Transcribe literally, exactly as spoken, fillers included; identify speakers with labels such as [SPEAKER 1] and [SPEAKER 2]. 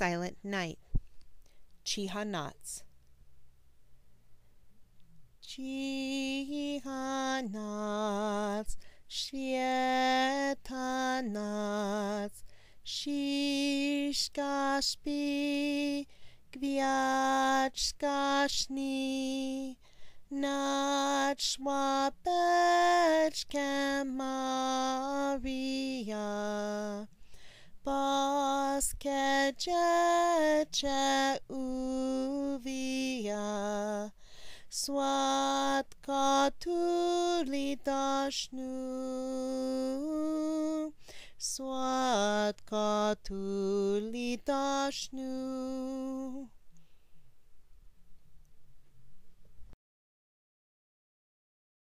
[SPEAKER 1] Silent Night. Chiha-Nats. Chiha-Nats, Shvieta-Nats, Shishkashpi, Gviachkashni, Natshwapechkem Maria, Baskejeche uvia, Swat katulidashnu, Swat katulidashnu.